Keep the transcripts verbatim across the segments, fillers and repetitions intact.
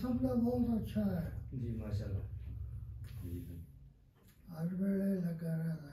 तबला बहुत अच्छा है जी माशाल्लाह। हर वेले लगा रहता।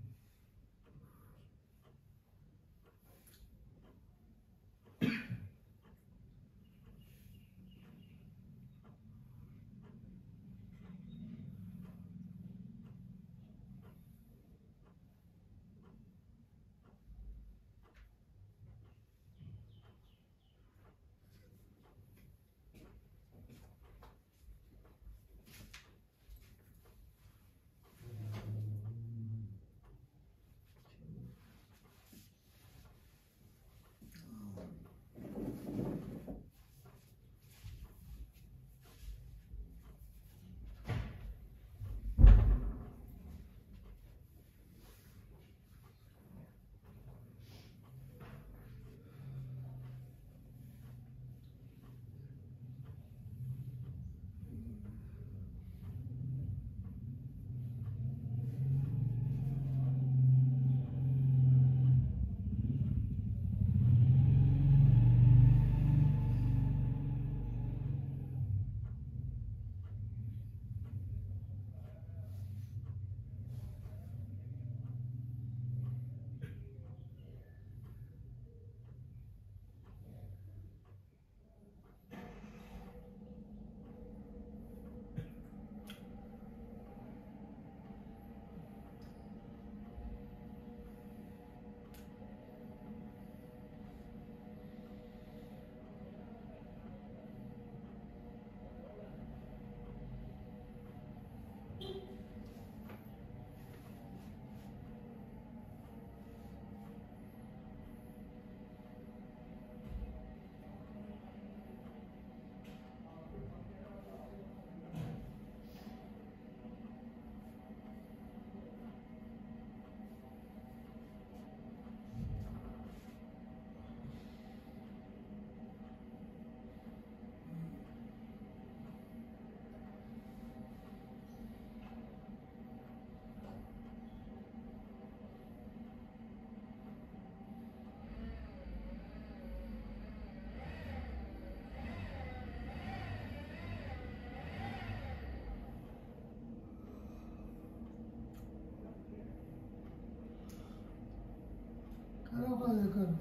करो करो करो।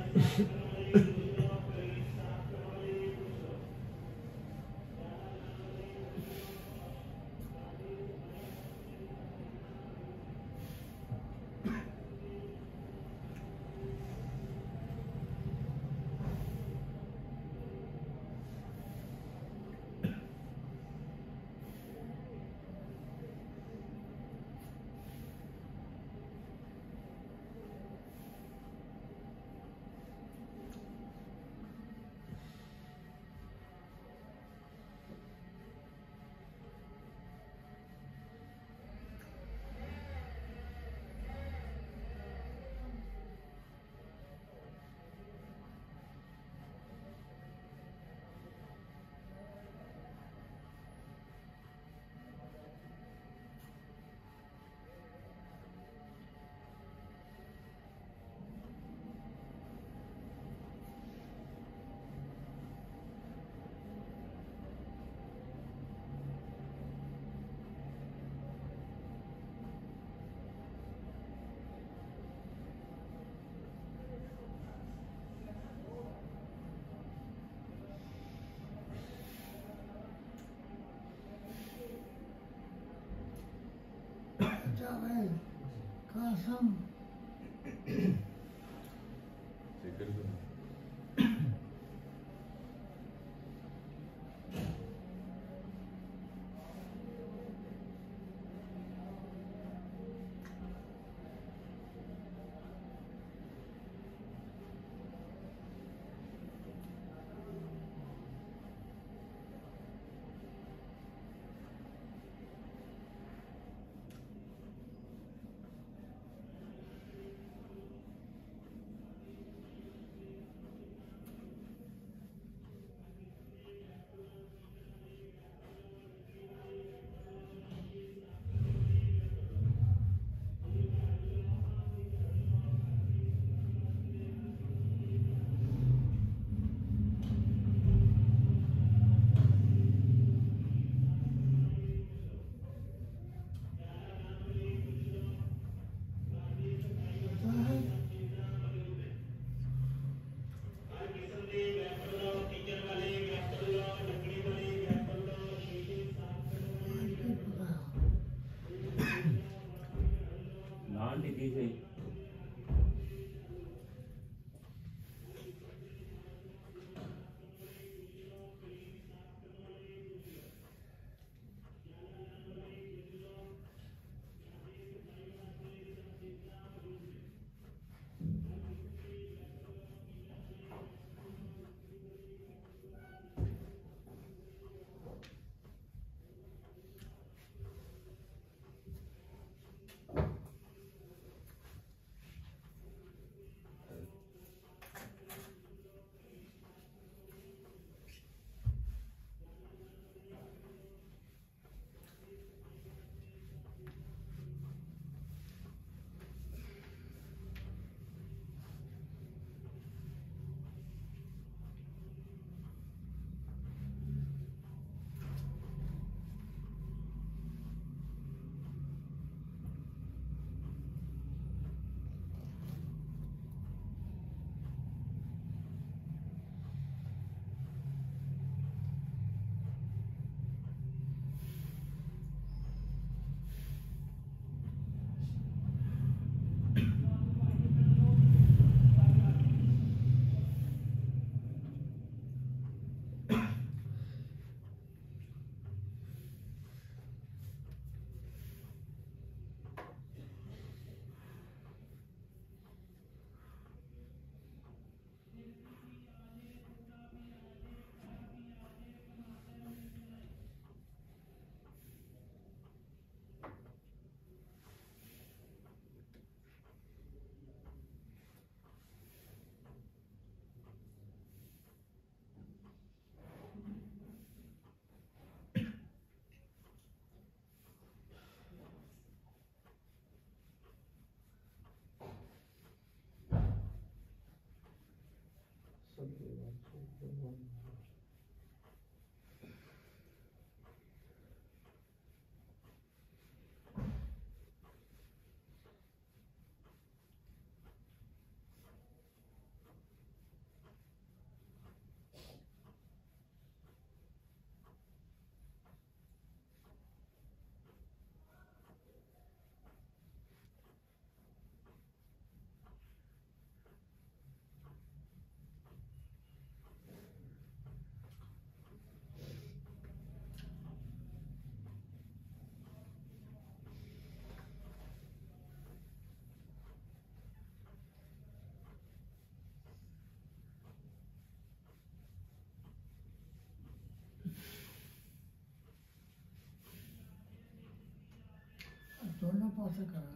जावेद कासम दोनों पास करा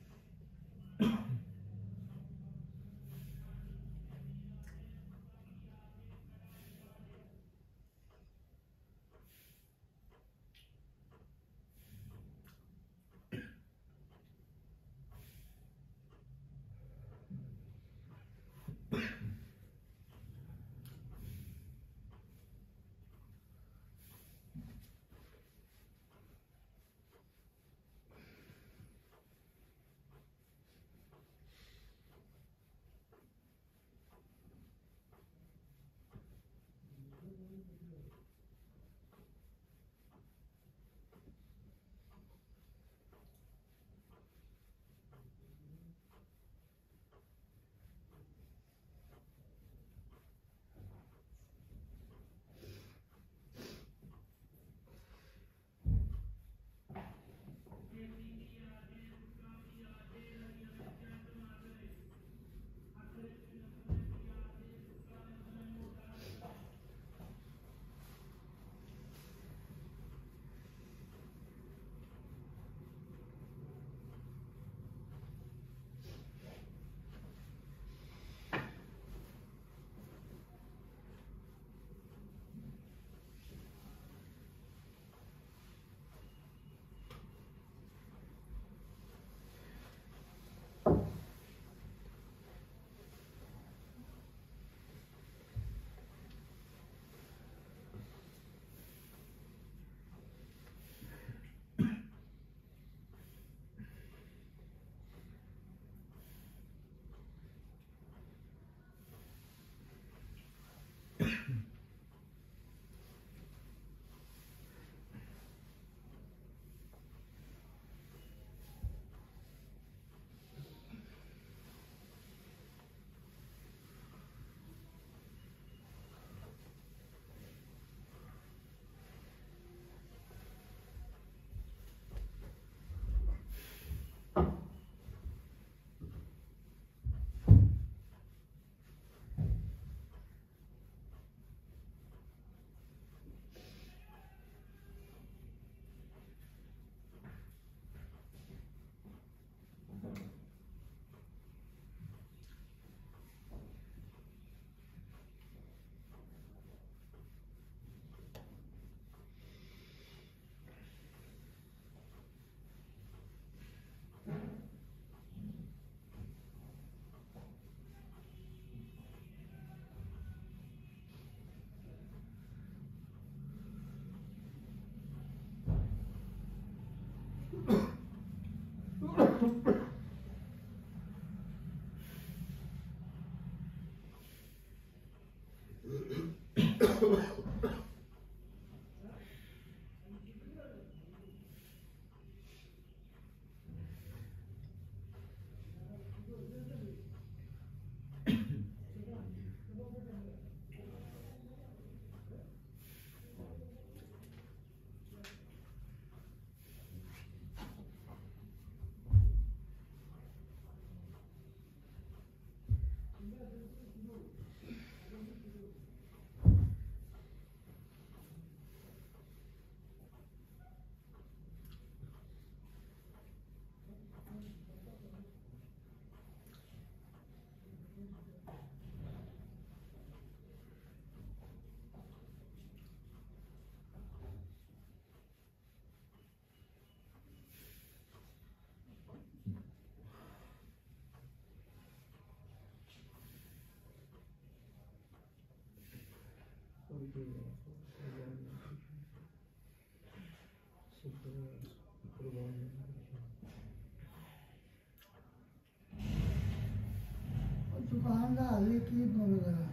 दुकानदार हाले की बोल रहा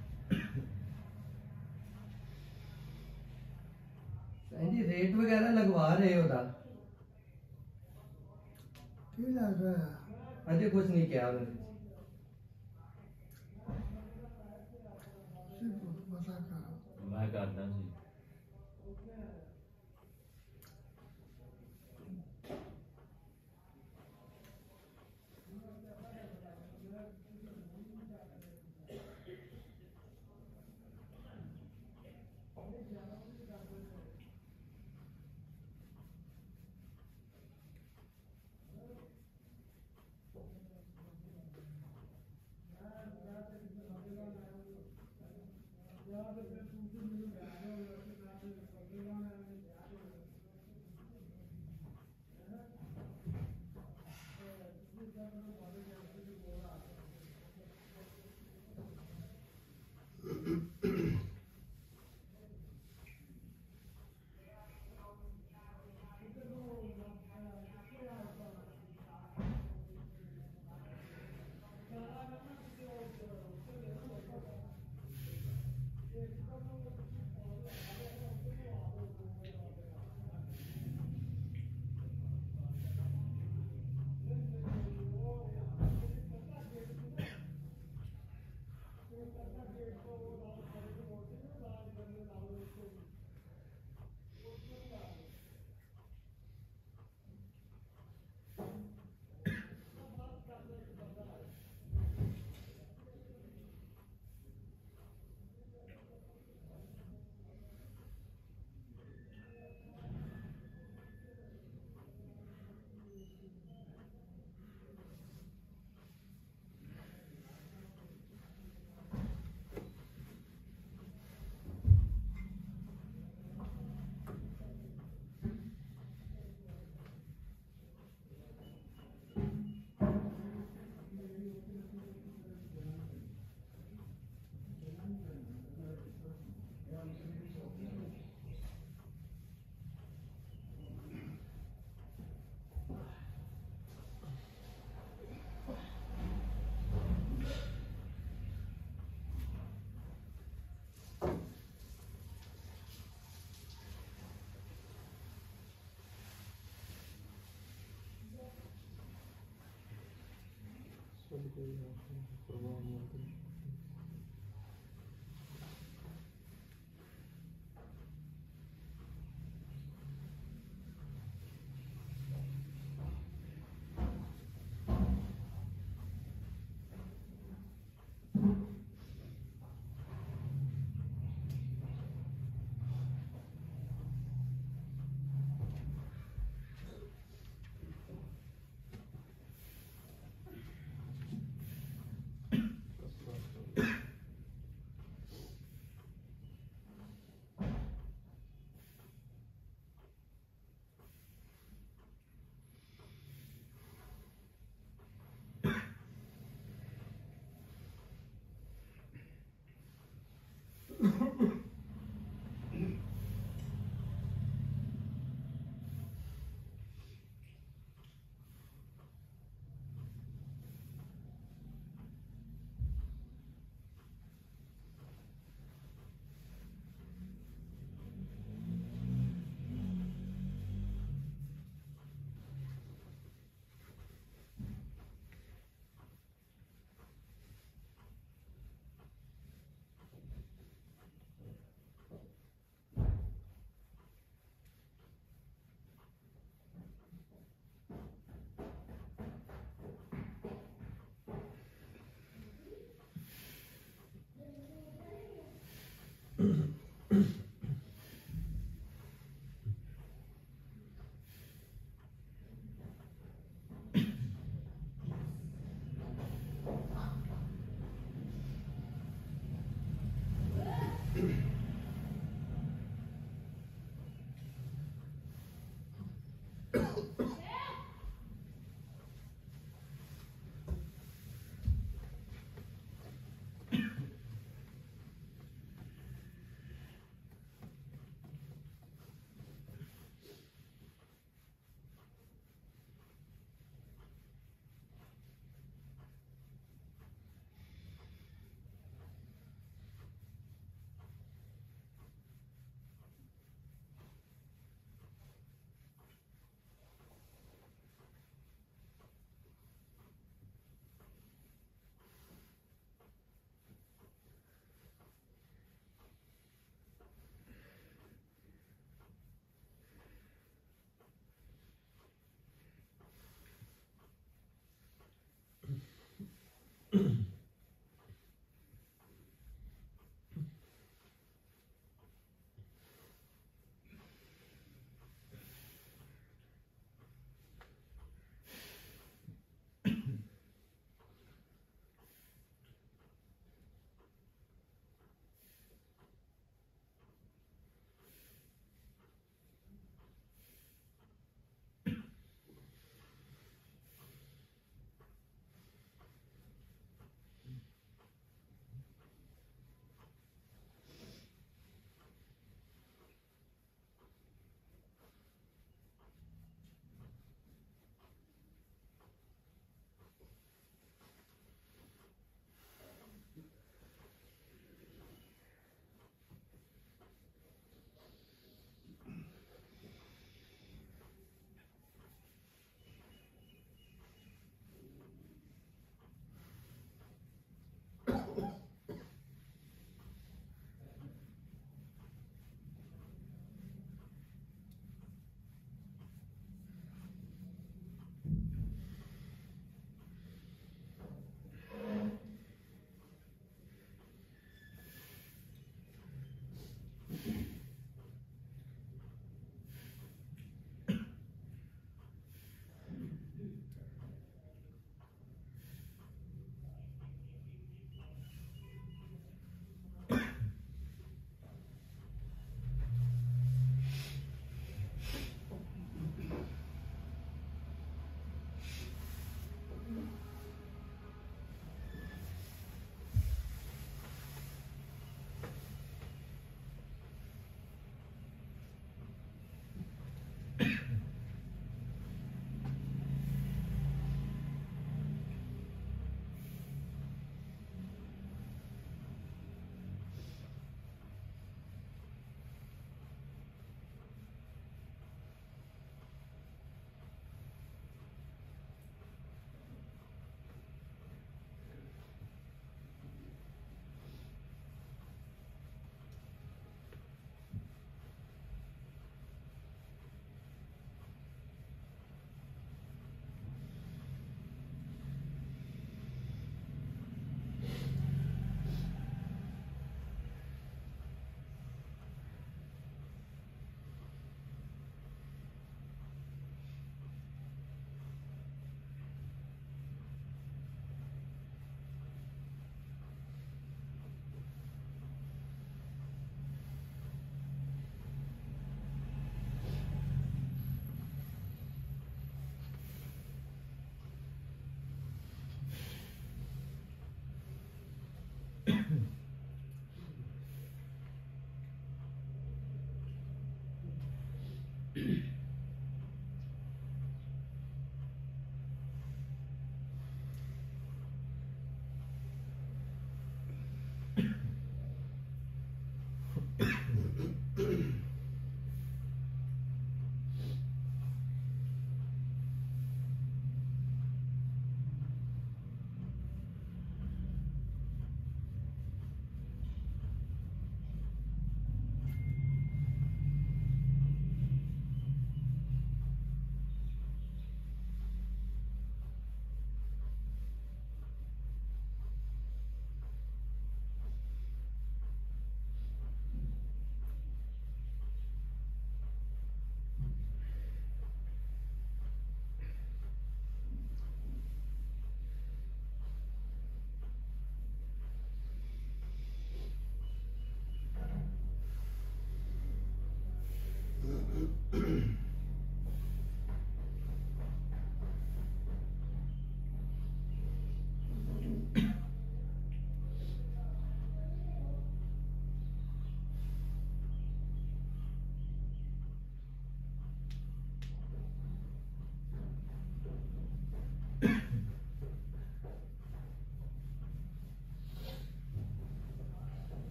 जी रेट वगैरह लगवा रहे हो दा की लग रहा अजय कुछ नहीं किया मैंने सिर्फ बता कर मैं करदा सी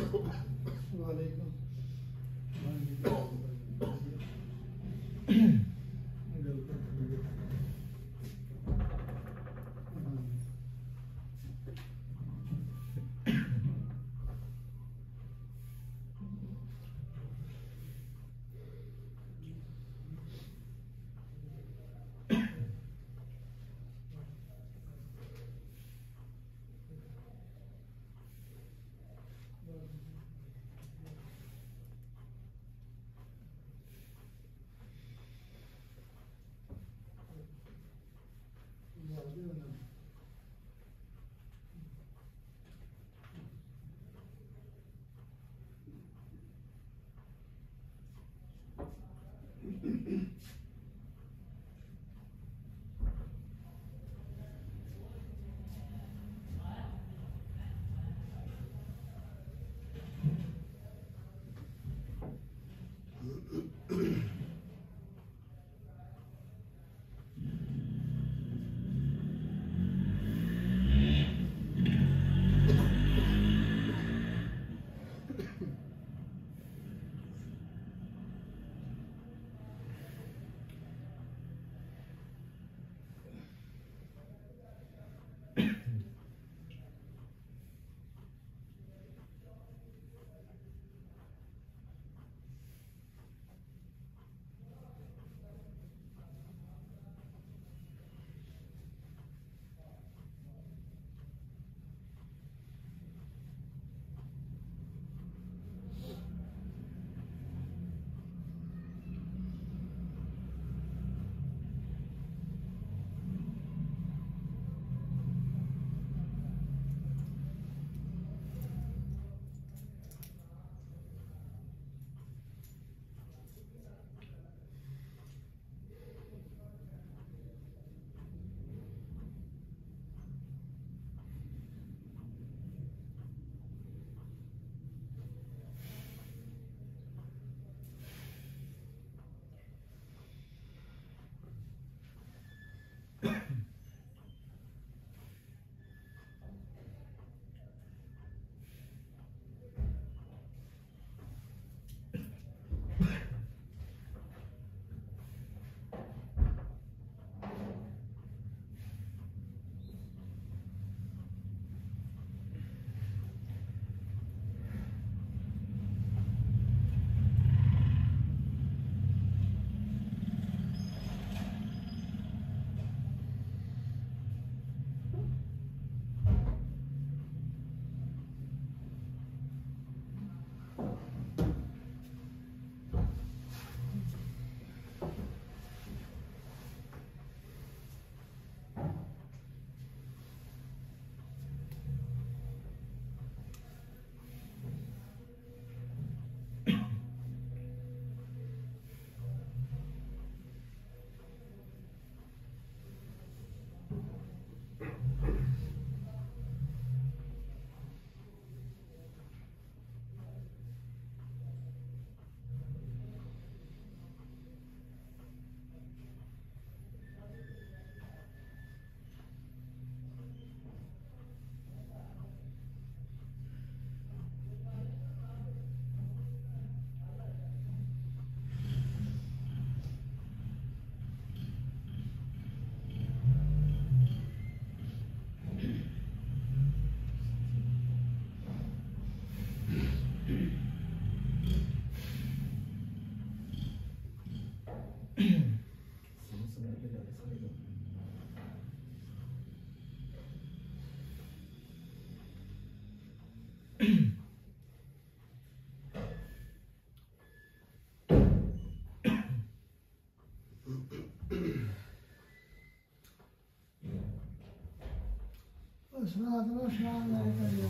स्नात में स्नान नहीं करिए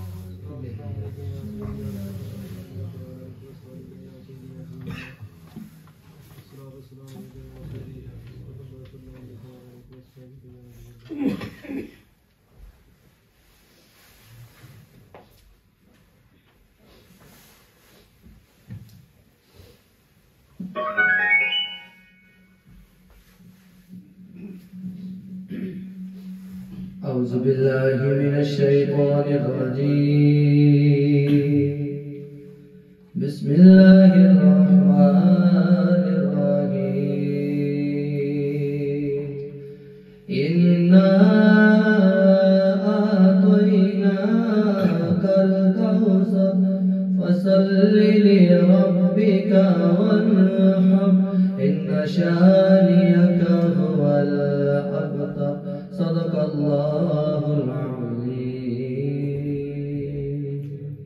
أعوذ بالله من الشيطان الرجيم बिस्मिल्लाहिर्रहमानिर्रहीम। इन्ना आतैनाकल कौसर फसल्लि लिरब्बिका वन्हर इन्न शानियका हुवल अबतर। सदक़ल्लाहुल अज़ीम।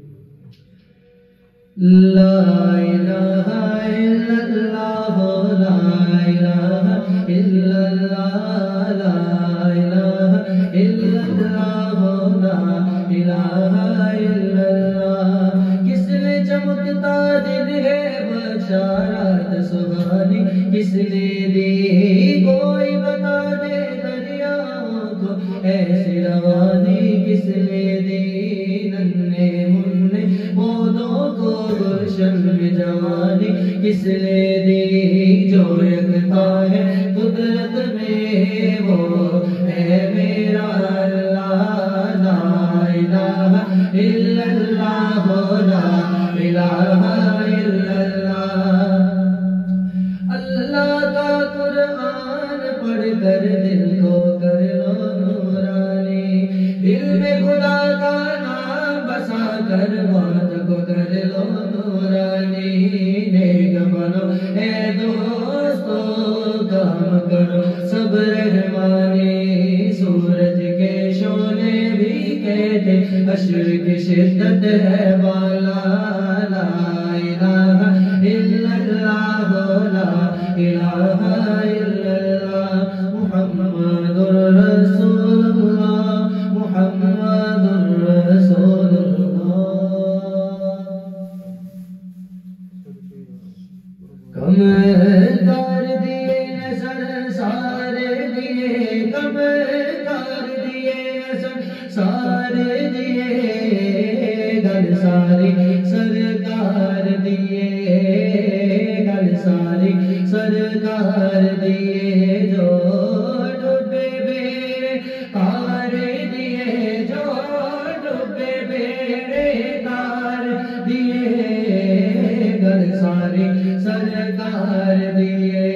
ला इलाहा इल्लल्लाह ला इलाहा इल्लल्लाह ला इलाहा इल्लल्लाह ला इलाहा इल्लल्लाह। किसने चमकता दिन है बशारत सुहानी, किसने दी कोई बता दे दरियाओं को ऐसी रवानी, किसने दी नन्हे मुन्ने पौधों को गुलशन में जवानी, किसने दी जो यकता है कुदरत में वो है मेरा अल्लाह। ला इलाहा इल्लल्लाह ला इलाहा इल्लल्लाह। अल्लाह का कुरान पढ़कर दिल को कर लो नूरानी, दिल में खुदा का नाम बसा कर मौत को कर लो नूरानी। नेक बनो ए दोस्तों काम करो सब रहमानी, सूरज के शोले भी कहते अश्र की शिद्दत है बाला। ला इलाहा इल्लल्लाह ला इलाहा इल्लल्लाह मुहम्मदुर रसूलुल्लाह मुहम्मदुर रसूलुल्लाह। कम कर दिए नजर सारे दिए, कम कर दिए नजर सारे दिए, गल सारी सरकार दिए, गल सारी सरकार दिए। जो डूबे बेड़े तार दिए, जो डूबे बेड़े तार दिए, गल सारी सरकार दिए,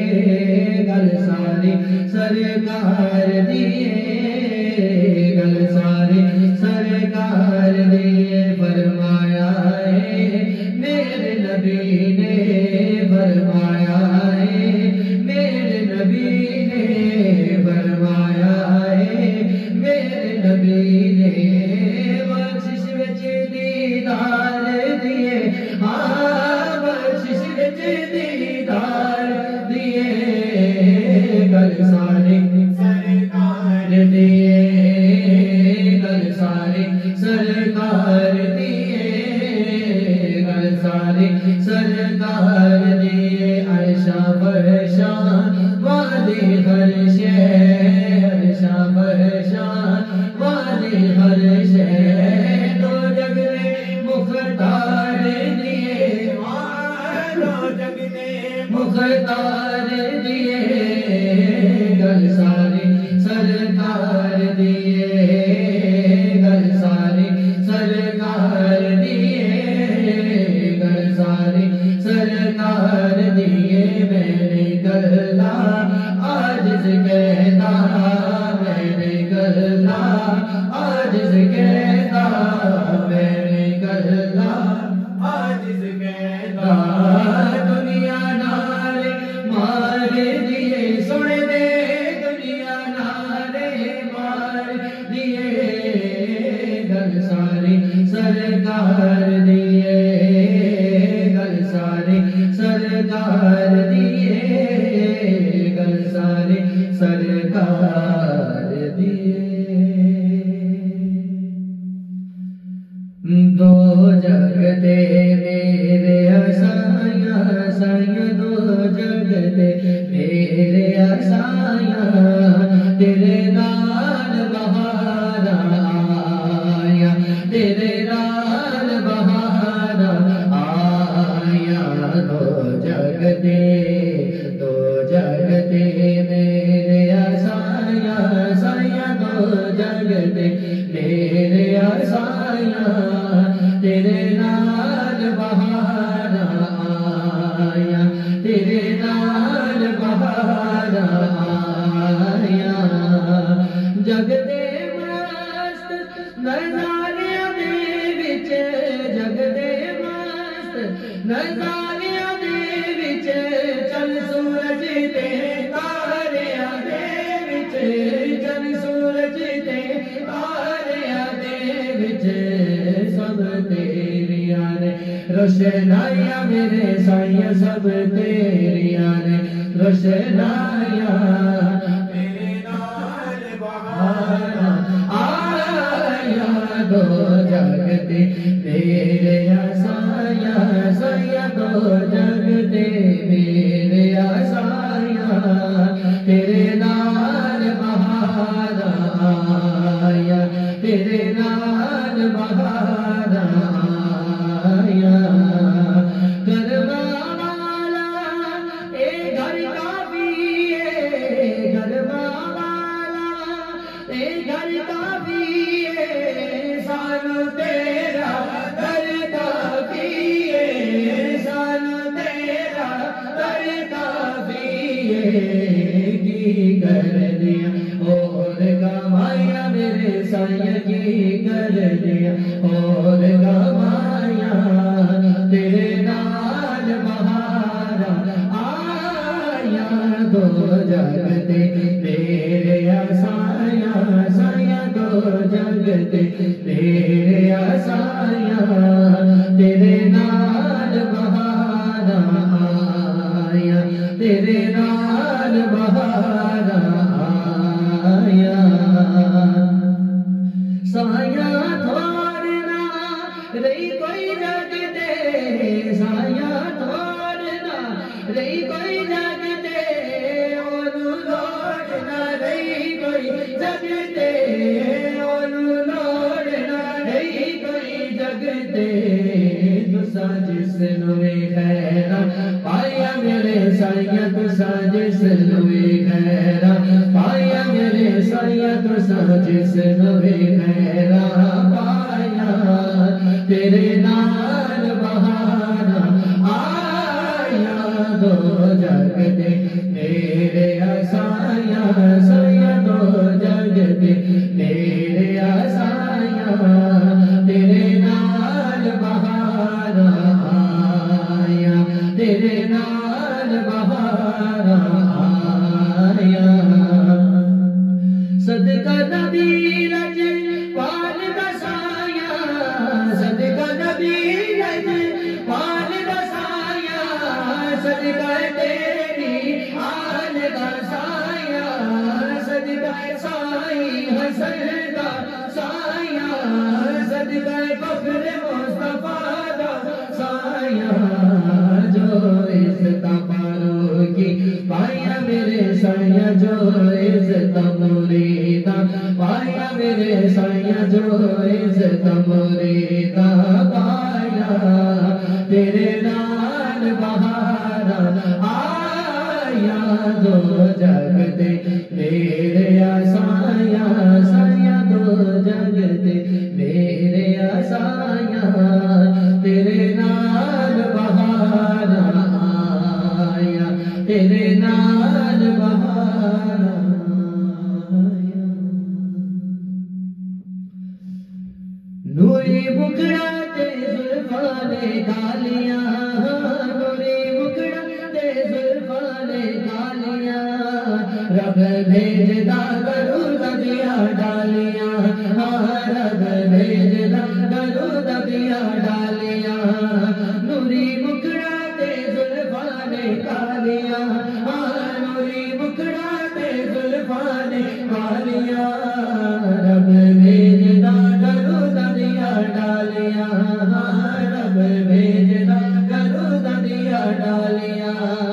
गल सारी सरकार दिए, गल सारी सरकार दिए। फरमाया है मेरे नबी ने, फरमाया है मेरे नबी ने, फरमाया है मेरे नबी ने। बख्शिश विच दीदार दिए, हाँ बख्शिश विच दीदार दिए, गल सारी सरकार दिए, गल सारी सरकार दिए, गल सारी सरकार दिए। अर्शा फरशा वाली हर शे, अर्शा फरशा वाली हर शे, दो जग ने मुख्तार दिए, दो जग ने मुख्तार दिए, गल सारी सरकार दिए, गल सारी सरकार दिए, गल सारी सरकार दिए। मैंने गल्ला आजिज़ कहता, मैंने गल्ला आजिज़ कहता, मैंने गल्ला आजिज़ कहता। दुनिया नारे मारे दिए, सुन दे दुनिया नारे मार दिए, गल सारी सरकार दिए, गल सारी सरकार दिए, गल सारी सरकार दिए। दो जगते मेरे असाया साया, दो जगते मेरे असाया, तेरे नाल बहारा आया, तेरे नाल बहारा आया। दो जगते दो जगते मेरे असाया साया, दो जगते मेरे असाया, तेरे नाल बहारा रोशनाइयां मेरे साइया सब तेरिया ने रोशनाइयां तेरे नाल बहारा आया दो जगते मेरे साया साया दो जगते मेरे साया तेरे नाल बहारा आया तेरे नाल बहारा आया गरबा वाला ए घर का भी है गरबा वाला ए घर का भी है सानू तेरा दर का भी है सानू तेरा दर का भी है की कर दिया और गवाया मेरे साया की कर दिया और गवाया तेरे नाल बहारा आया दो जगते मेरे साया साया दो जगते मेरे साया तेरे नाल बहारा आया तेरे नाल बहारा आया साया थोड़ना रही कोई जग दे साया थोड़ना रही कोई जग दे ओनू लोड़ना रही कोई जग दे ओनू लोड़ना रही कोई जग दे तुसा जिसनू खैरा पाया मेरे साया तुसा जिसनू खैरा पाया मेरे साया तुसा जिसनू खैरा पाया तेरे नाल बहारा आया दो जगते मेरे साया साया दो जगते मेरे साया तेरे नाल बहारा आया तेरे नाल बहारा आया सदका नबी रज पाल बसाया सदका नबी रज पाल बसाया सदका तेरी आल बसाया सदका साई हसन का साया सदका फख्र मुस्तफा का साया जो इज्जत पारो की पाया मेरे साया जो इज्जत मुरीदा पाया मेरे साया जो इज्जत मुरीदा पाया तेरे नाल बहारा आया दो जगते मेरे साया साया दो जगते मेरे साया तेरे नाल बहारा आया तेरे नाल बहारा आया नूरी मुखड़ा ते जुल्फाने कालियां नूरी मुखड़ा ते जुल्फाने कालियां रब भेजदा करू दबिया डालियां रब भेजदा करू दबिया डालियां नूरी मुखड़ा ते जुल्फाने कालियां नूरी मुखड़ा ते जुल्फाने कालियां रब भेजदा करू दबिया डालियां रब भेजदा करू दबिया डालियां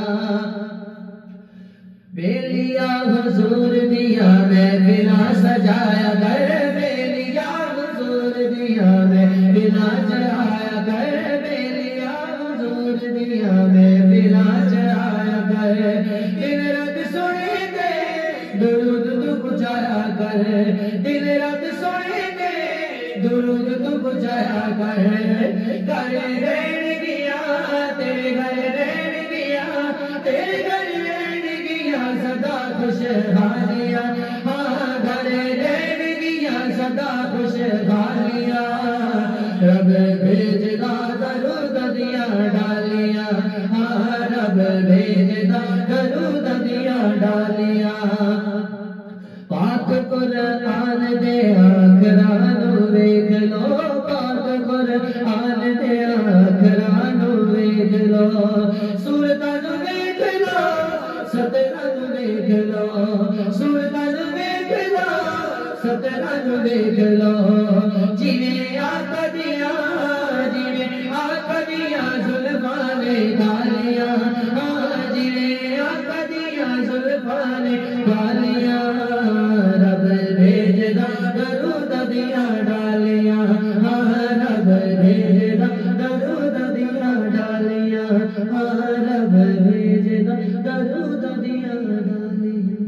बेलिया हुजूर दिया मैं बिना सजाया कर बेलिया हुजूर दिया मैं बिना चढ़ाया कर बेलिया हुजूर दिया मैं बिना चढ़ाया कर दिन रात सोने दे दुरूद तू पुजाया कर दिन रात सोने दे दुरूद तू पुजाया कर घर रहन गया तेरे घर रहन गया तेरे घर रहन गया सदा खुशहालियां हाँ घर रहन गया सदा खुशहालियां रब भेजदा दरूद दिया डालियां हाँ रब भेजदा दरूद दिया डालियां पाक पाक कुरान दे आखरां नू वेख लो, पाक कुरान दे आखरां नू वेख लो, सूरतां नू वेख लो, सतरां नू वेख लो, सूरतां नू वेख लो, सतरां नू वेख लो, जिवें आका दियां जिवें आका दियां जुल्फां ने गालियां, जिवें आका दियां जुल्फां ने गालियां, रब भेजदा दरूद दियां डालियां, रब भेजदा दरूद दियां डालियां, रब भेजदा दरूद दियां डालियां।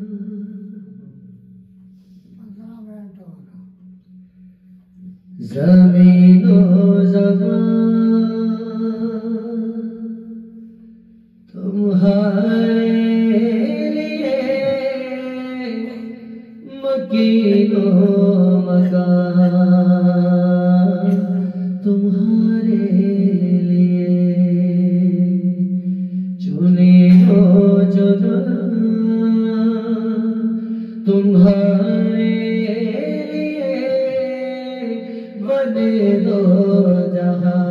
पंद्रह मिनट हो गए। ज़मीनो ज़बान तुम्हारे लिए, मकीनो मकान तुम्हारे लिए, चुने हो चुना तुम्हारे लिए, बने दो जहां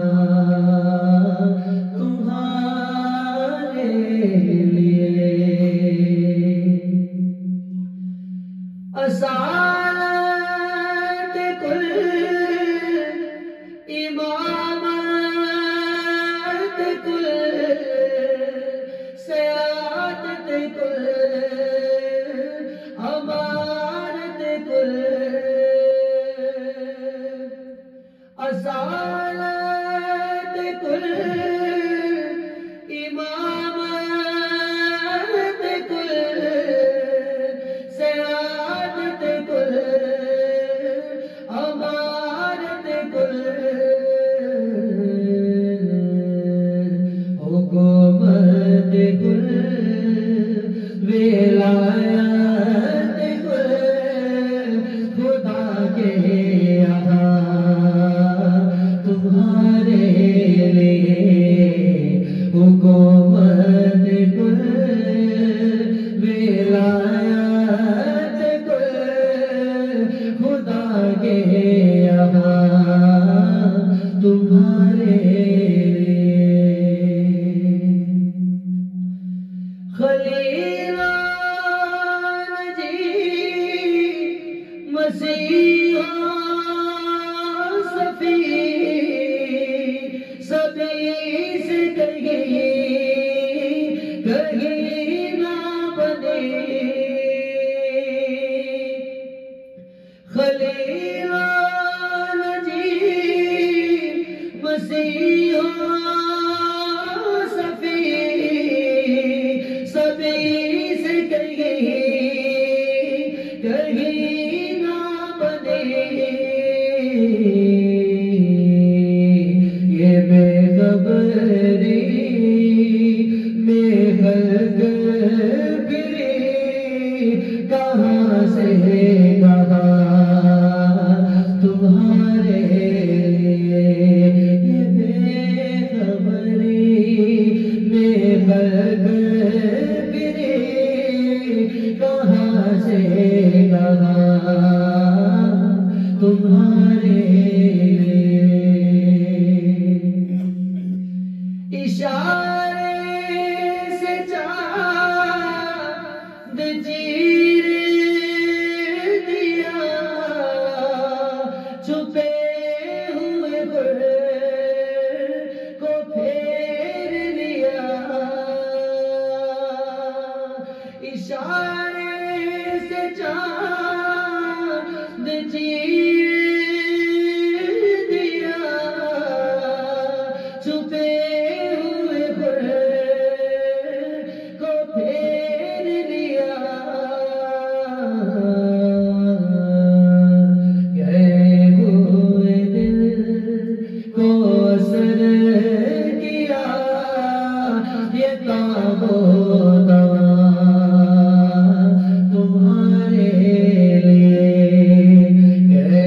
तुम्हारे लिए। असालत कुल इमामत कुल सयादत कुल अमानत कुल, असालत कुल इमामत कुल सयादत कुल अमानत कुल, हुकूमत कुल विलायत कुल, खुदा के यहाँ तुम्हारे लिए, हुकूमत कुल विलायत कुल, खुदा के यहाँ तुम्हारे खलीलान जी मसीहा सफी सभी से कहीं कहीं ना बने, खलीलान जी मसीहा सफी सभी से कहीं कहीं ना बने, ये बेखबरी में खल्क फिरी कहाँ से कहाँ तुम्हारे लिए, ये बेखबरी में खल्क फिरी कहाँ से कहाँ तुम्हारे लिए। इशारे से चाँद चीर दिया, छुपे हुए गुल को फेर लिया, इशारे से चाँद चीर दिया, छुपे हुए गुल को फेर लिया, गए हुए दिल को असर किया, ये ताबो तवा तुम्हारे लिए, गए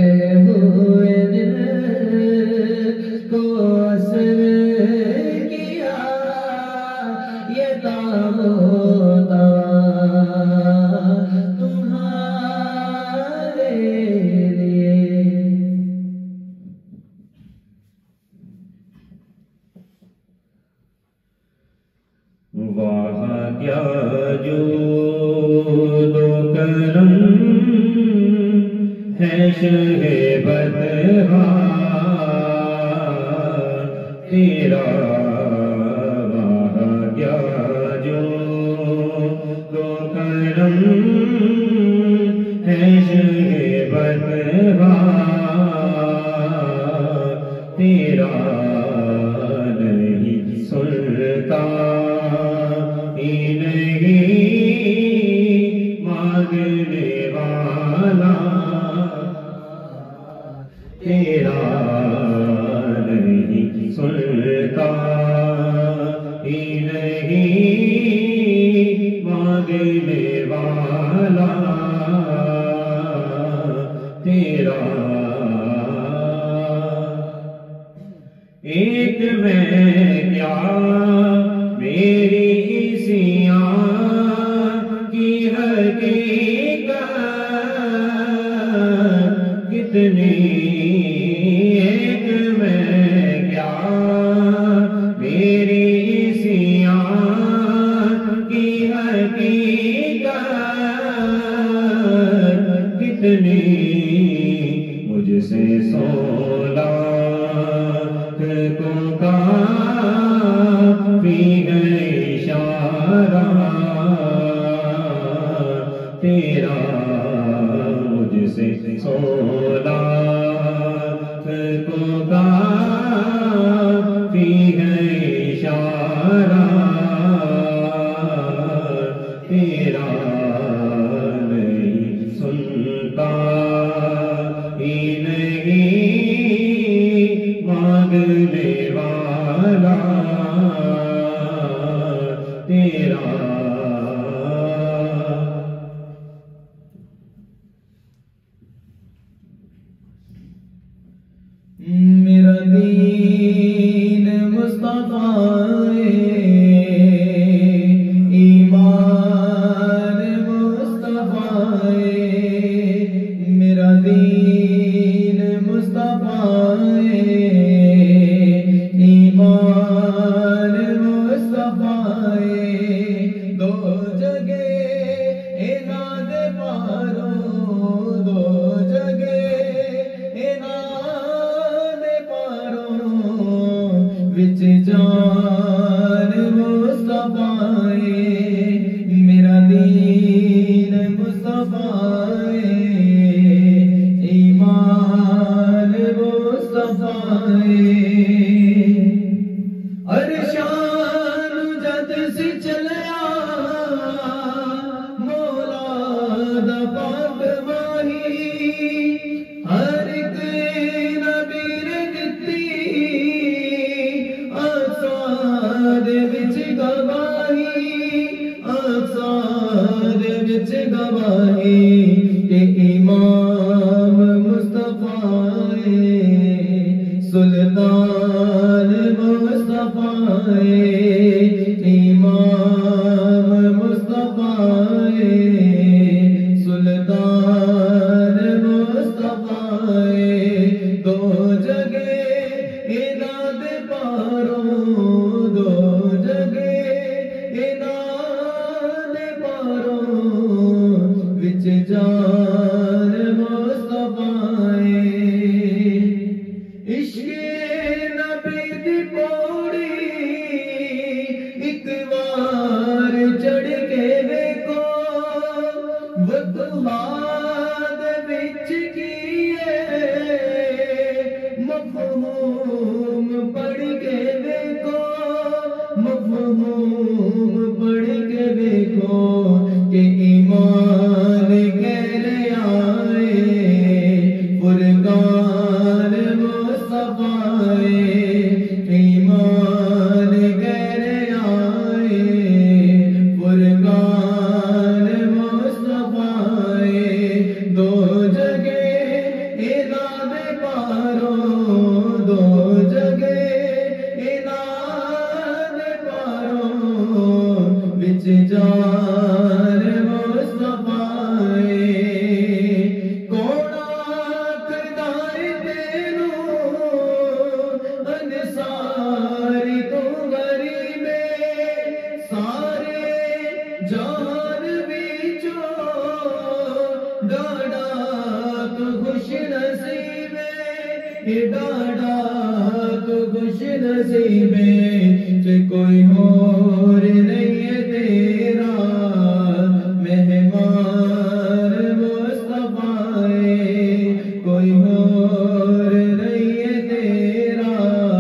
है शहे बदहा तेरा भाग्य जो तो करम है शहे बदहा तेरा नहीं सुनता ही नहीं मांगने वाला तेरा नहीं सुनता ही नहीं मांगने वाला तेरा एक मैं क्या मेरी इसियां की हकीकत कितनी एक मैं क्या मेरी इसियां की हकीकत कितनी मुझसे सोला को काफी है इशारा तेरा मुझसे सोला को काफी है इशारा तेरा नहीं सुनता ही नहीं मांगने वाला तेरा मेरा दीन मुस्तफा ईमान मुस्तफा मेरा दीन मुस्तफा ईमान मुस्तफा दो जगह इना दे पारो दो जगह इना दे पारो विच जान मुस्तफा मेरा दीन मुस्तफा ईमान मुस्तफा अरशान जद से चलिया मौला दा पाक वाही हर एक नबी ने दित्ती आसाद विच गवाही आसाद विच गवाही के इमाम मुस्तफा सुल्तान मुस्तफा इमाम मुस्तफा सुल्तान मुस्तफा दो जगह इना दे पारो दो जगह इना दे पारो विच जान मुस्तफा इश्क़े नबी दी पौड़ी एक बार चढ़ के देखो वक़्त विच कीए मफ़हूम पढ़ के देखो मफ़हूम पढ़ के देखो कि ईमान कह आए फुरकान मुस्तफा ईमान कह आए फुरकान मुस्तफा दो जगह इना दे पारो दो जगह इना दे पारो विच जान मुस्तफा कौन आखदा तेनू अनसारी तू गरीबे सारे जान विचों डाड़ा तू खुश डाड़ा तो खुश नसीबे च कोई और नहीं है तेरा मेहमान मुस्तफाए कोई और नहीं है तेरा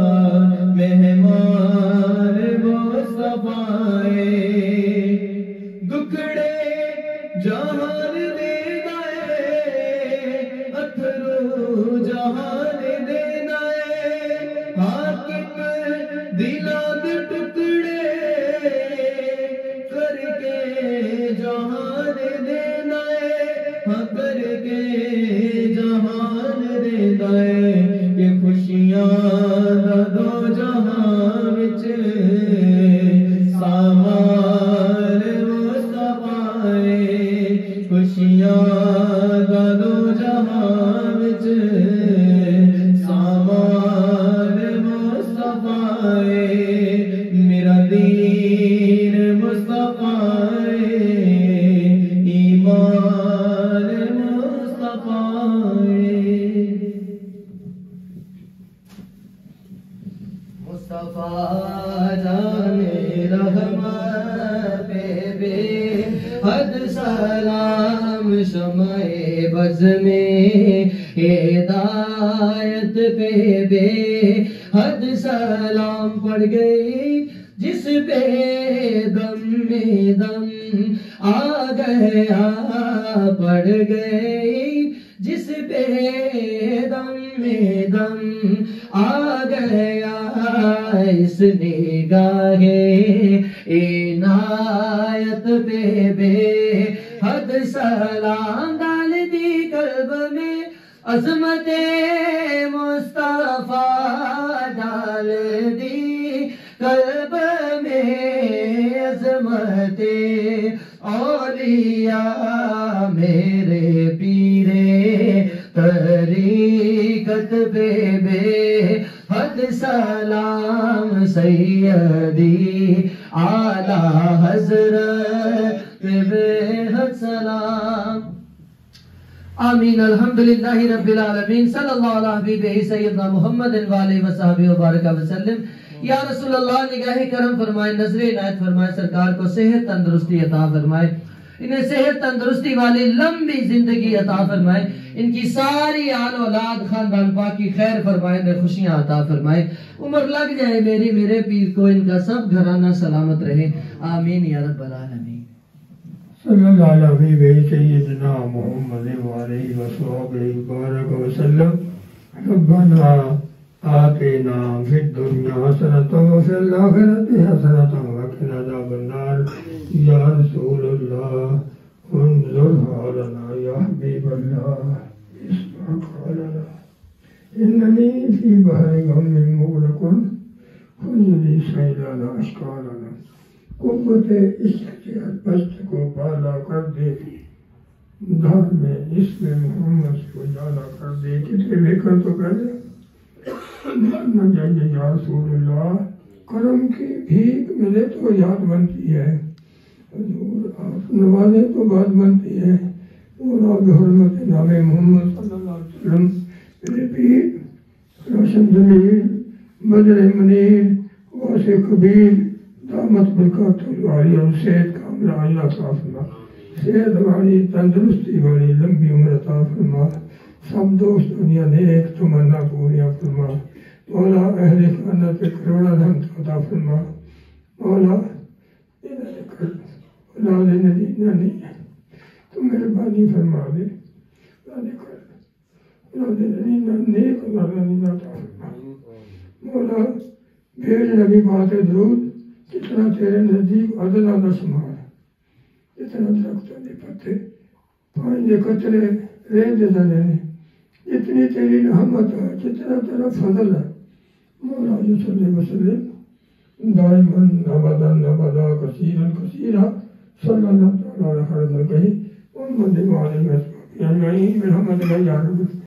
मेहमान मुस्तफाए दुखड़े जहान दे गए अथरू जहान दे गए हाकिम दिला दे टुकड़े करके जहान दे गए हाँ करके जहान दे गए ये खुशियां दो जहां विच सामान मुस्तफाए खुशियां दो जहां विच सामान मुस्तफाए मेरा दीन मुस्तफाए ईमान मुस्तफाए मुस्तफा जाने रहमत बे हद सलाम शमाए बज़ में हिदायत पे बे हद सलाम पड़ गई जिस पे दम में दम आ गया पड़ गई जिस पे दम में दम आ गया इस निगाहे इनायत पे बे हद सलाम डाल दी कल्ब में अज़मत मुस्तफा डाल दी कल्ब में अज़मत औलिया मेरे पीरे तरीकत पे बे हद सलाम सैयदी आला हज़रत बेहद सलाम आमीन अल्हम्दुलिल्लाहि रब्बिल आलमीन सल्लल्लाहु अलैहि हबीबिही सय्यदना मुहम्मद व आलिहि व सहबिहि व बारक वसल्लम या रसूल अल्लाह निगाह करम फरमाए नजर इनायत फरमाए सरकार को सेहत तंदुरुस्ती अता फरमाए इन्हें सेहत तंदुरुस्ती वाली लंबी जिंदगी अता फरमाए इनकी सारी आल औलाद खानदान पाक की खैर फरमाए इन्हें खुशियां अता फरमाए उम्र लग जाए मेरी मेरे पीर को इनका सब घराना सलामत रहे आमीन या रब्बल आलमीन सल्लल्लाहु अलैहि सय्यदना मुहम्मद व अलैहि वसहबिहि बारक वसल्लम रब्बना आतिना फिद दुनिया हसनतन व फिल आखिरति हसनतन व क़िना अज़ाबन्नार या रसूलल्लाह उन्ज़ुर हालना या हबीबल्लाह इस्मा क़ौलना इन्ननी फ़ी बहरि ग़म्मिन मुग़रक़ुन खुज़नी सैलाना अश्क़ालना कुव्वत इश्क़ के बस्त को बाला कर दे धार में इसमें मोहम्मद से उजाला कर दे कितने लेकर तो कर न जाइए या रसूलल्लाह करम की भीख मिले तो याद बनती है हुजूर आप नवाजे तो बात बनती है और आप हुर्मत नामे मोहम्मद सल्लल्लाहु अलैहि वसल्लम मेरे पीर रोशन ज़मीर बदर मनीर वासे कबीर दामत बरकत वाली और सेहत कामला अल्लाह का फरमा सेहत वाली तंदुरुस्ती वाली लंबी उम्र अता फरमा सब दोस्त दुनिया नेक तमन्ना पूरियां फरमा मौला अहले खाना पे करोड़ा धन अता फरमा मौला इन्हें कर औलाद नदीना नहीं है तो मेहरबानी फरमा दे औलाद कर औलाद नदीना नेक औलाद नदीना अता फरमा मौला भेज नबी बात दरूद कितना तेरे नजदीक अदला न शुमार इतना दरख्तों के पत्ते पानी के कचरे रेत दले जितनी तेरी रहमत है जितना तेरा फजल है मौला युसल्ली वसल्लिम दाइमन अबदन अबदा कसीरन कसीरा सल्लल्लाहु अलैहि वसल्लम कही उम्मत वाले में अजमईन में रहमत या रब